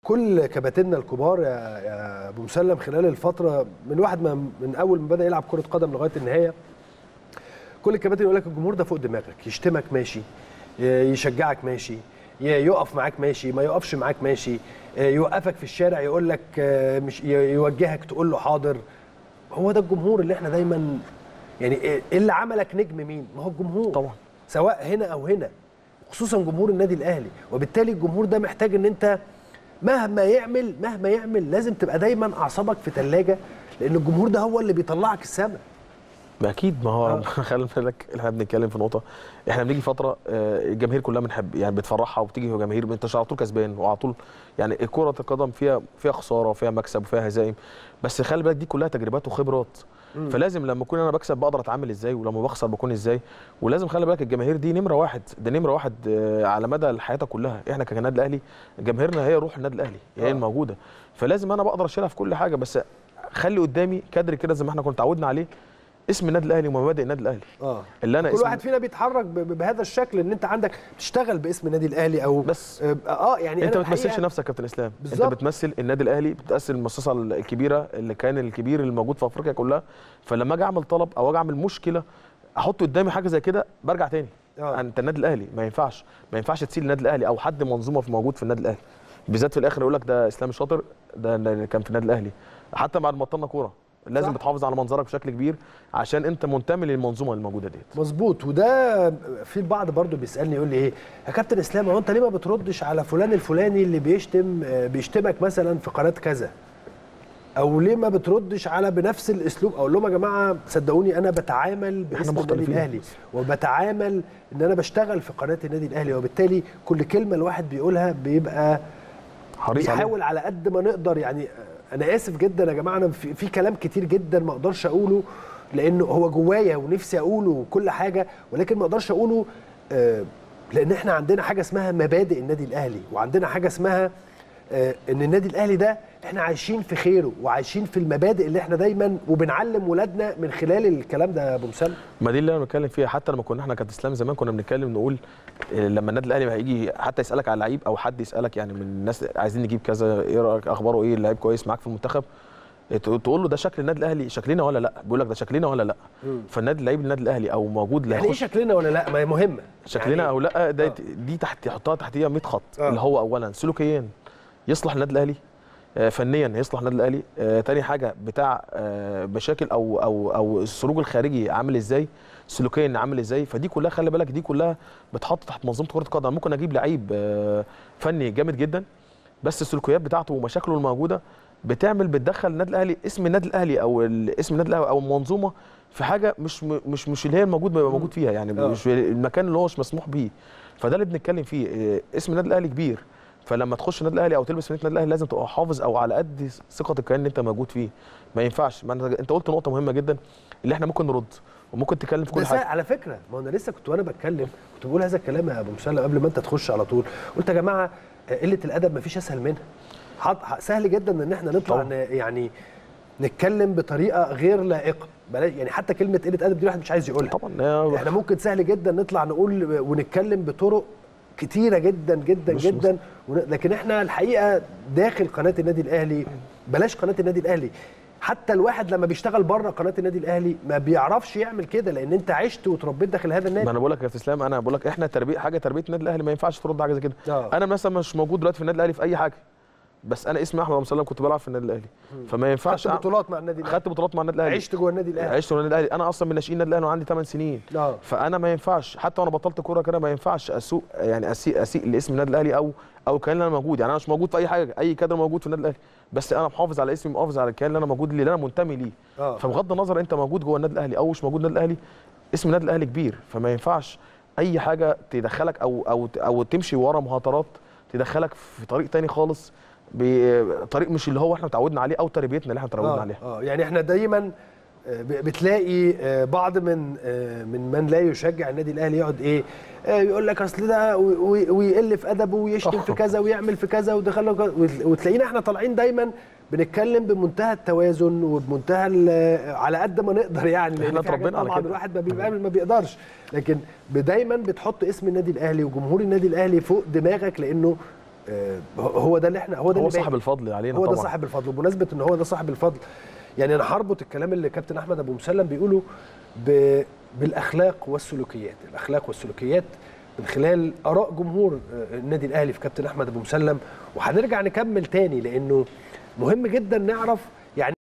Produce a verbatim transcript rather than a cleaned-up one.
كل كباتننا الكبار يا يا ابو مسلم خلال الفتره من واحد ما من اول ما بدا يلعب كره قدم لغايه النهايه، كل الكباتن يقول لك الجمهور ده فوق دماغك، يشتمك ماشي، يشجعك ماشي، يقف معاك ماشي، ما يقفش معاك ماشي، يوقفك في الشارع يقول لك مش يوجهك تقول له حاضر. هو ده الجمهور اللي احنا دايما يعني ايه اللي عملك نجم مين؟ ما هو الجمهور طبعا، سواء هنا او هنا، خصوصا جمهور النادي الاهلي. وبالتالي الجمهور ده محتاج ان انت مهما يعمل مهما يعمل لازم تبقى دايما اعصابك في ثلاجه، لان الجمهور ده هو اللي بيطلعك السما. اكيد. ما هو خلي بالك احنا بنتكلم في نقطه، احنا بنيجي فتره الجماهير كلها بنحب يعني بتفرحها، وبتيجي جماهير انت على طول كسبان وعلى طول يعني كره القدم فيها فيها خساره وفيها مكسب وفيها هزائم، بس خلي بالك دي كلها تجربات وخبرات. مم. فلازم لما اكون انا بكسب بقدر اتعامل ازاي، ولما بخسر بكون ازاي. ولازم خلي بالك الجماهير دي نمره واحد، ده نمره واحد على مدى حياتها كلها. احنا كنادي الاهلي جماهيرنا هي روح النادي الاهلي، هي الموجوده، فلازم انا بقدر اشيلها في كل حاجه، بس خلي قدامي كادر كده زي ما احنا كنا اتعودنا عليه، اسم النادي الاهلي ومبادئ النادي الاهلي. اه اللي انا كل واحد فينا بيتحرك بهذا الشكل، ان انت عندك تشتغل باسم النادي الاهلي او بس اه يعني انت ما بتمثلش نفسك يا كابتن اسلام، انت بتمثل النادي الاهلي، بتمثل المؤسسه الكبيره اللي كان الكبير اللي موجود في افريقيا كلها. فلما اجي اعمل طلب او اجي اعمل مشكله احط قدامي حاجه زي كده برجع تاني. آه. انت النادي الاهلي ما ينفعش ما ينفعش تسيل النادي الاهلي او حد منظومه في موجود في النادي الاهلي، بالذات في الاخر يقول لك ده اسلام الشاطر ده كان في النادي الاهلي. حتى بعد ما بطلنا كوره لازم صح. بتحافظ على منظرك بشكل كبير عشان انت منتمي للمنظومه الموجوده ديت. مظبوط. وده في البعض برضو بيسالني يقول لي ايه يا كابتن اسلام، هو انت ليه ما بتردش على فلان الفلاني اللي بيشتم بيشتمك مثلا في قناه كذا، او ليه ما بتردش على بنفس الاسلوب؟ اقول لهم يا جماعه صدقوني انا بتعامل باسم النادي الاهلي، وبتعامل ان انا بشتغل في قناه النادي الاهلي، وبالتالي كل كلمه الواحد بيقولها بيبقى حريص بيحاول على قد ما نقدر. يعني انا اسف جدا يا جماعه، انا في, في كلام كتير جدا ما اقدرش اقوله لانه هو جوايا ونفسي اقوله وكل حاجه، ولكن ما اقدرش اقوله آه لان احنا عندنا حاجه اسمها مبادئ النادي الاهلي، وعندنا حاجه اسمها آه ان النادي الاهلي ده احنا عايشين في خيره وعايشين في المبادئ اللي احنا دايما وبنعلم ولادنا من خلال الكلام ده يا ابو مسلم. ما دي اللي انا بتكلم فيها. حتى لما كنا احنا كابتن اسلام زمان كنا بنتكلم نقول لما النادي الاهلي هيجي حتى يسالك على لعيب او حد يسالك يعني من الناس عايزين نجيب كذا، ايه رايك، اخباره ايه، اللعيب كويس معاك في المنتخب، تقول له ده شكل النادي الاهلي شكلنا ولا لا؟ بيقول لك ده شكلنا ولا لا؟ فالنادي اللعيب النادي الاهلي او موجود لا يعني ايه شكلنا ولا لا؟ ما هي مهمه شكلنا يعني او لا ده آه. دي تحت يحطها تحتيها مية خط. آه. اللي هو اولا سلوكيا يصلح النادي الاهلي، آه فنيا يصلح النادي الاهلي، آه تاني حاجه بتاع آه مشاكل او او او السروج الخارجي عامل ازاي، سلوكيا عامل ازاي. فدي كلها خلي بالك دي كلها بتحط تحت منظومه كره القدم. ممكن اجيب لعيب آه فني جامد جدا بس السلوكيات بتاعته ومشاكله الموجوده بتعمل بتدخل النادي الاهلي اسم النادي الاهلي او اسم النادي الاهلي او المنظومه في حاجه مش مش مش اللي هي الموجود موجود فيها، يعني أوه. مش المكان اللي هو مش مسموح بيه. فده اللي بنتكلم فيه، اسم النادي الاهلي كبير، فلما تخش النادي الاهلي او تلبس فانيله النادي الاهلي لازم تبقى حافظ او على قد ثقه الكيان اللي انت موجود فيه. ما ينفعش، ما انت قلت نقطه مهمه جدا اللي احنا ممكن نرد وممكن تتكلم في كل حاجه. على فكره ما انا لسه كنت وانا بتكلم كنت بقول هذا الكلام يا ابو مسلم قبل ما انت تخش على طول، قلت يا جماعه قله الادب ما فيش اسهل منها. سهل جدا ان احنا نطلع يعني نتكلم بطريقه غير لائقه، بلاش يعني حتى كلمه قله ادب دي الواحد مش عايز يقولها طبعا. احنا ممكن سهل جدا نطلع نقول ونتكلم بطرق كتيره جدا جدا جدا، لكن احنا الحقيقه داخل قناه النادي الاهلي، بلاش قناه النادي الاهلي، حتى الواحد لما بيشتغل بره قناه النادي الاهلي ما بيعرفش يعمل كده، لان انت عشت وتربيت داخل هذا النادي. ما انا بقول لك يا استاذ اسلام، انا بقول لك احنا تربيه حاجه تربيه النادي الاهلي ما ينفعش ترد حاجه زي كده. آه. انا مثلا مش موجود دلوقتي في النادي الاهلي في اي حاجه، بس انا اسمي احمد ابو مسلم كنت بلعب في النادي الاهلي، فما ينفعش. خدت بطولات مع النادي الاهلي، خدت بطولات مع النادي الاهلي، عشت جوه النادي الاهلي، عشت جوه النادي الاهلي. انا اصلا من ناشئين النادي الاهلي وعندي ثمان سنين. آه. فانا ما ينفعش حتى وانا بطلت كوره كده ما ينفعش اسوء يعني اسيء اسيء لاسم النادي الاهلي او او الكيان اللي انا موجود. يعني انا مش موجود في اي حاجه، اي كادر موجود في النادي الاهلي، بس انا محافظ على اسمي، محافظ على الكيان اللي انا موجود ليه، اللي انا منتمي ليه. آه. فبغض النظر انت موجود جوه النادي الاهلي او مش موجود النادي الاهلي، اسم النادي الاهلي كبير، فما ينفعش اي حاجه تدخلك او او او تمشي ورا مهاترات تدخلك في طريق تاني خالص، بطريق مش اللي هو احنا متعودنا عليه او تربيتنا اللي احنا اتعودنا آه عليها. اه يعني احنا دايما بتلاقي بعض من من من لا يشجع النادي الاهلي يقعد ايه يقول لك اصل ده ويقل في ادبه ويشتم في كذا ويعمل في كذا ودخل، وتلاقينا احنا طالعين دايما بنتكلم بمنتهى التوازن وبمنتهى على قد ما نقدر، يعني لان اتربينا على كده. الواحد ما بيعمل ما بيقدرش، لكن دايما بتحط اسم النادي الاهلي وجمهور النادي الاهلي فوق دماغك، لانه آه هو ده اللي احنا هو ده هو اللي صاحب الفضل علينا هو طبعا. ده صاحب الفضل. وبمناسبه ان هو ده صاحب الفضل، يعني انا هربط الكلام اللي كابتن احمد ابو مسلم بيقوله ب... بالاخلاق والسلوكيات. الاخلاق والسلوكيات من خلال اراء جمهور النادي الاهلي في كابتن احمد ابو مسلم. وهنرجع نكمل تاني لانه مهم جدا نعرف يعني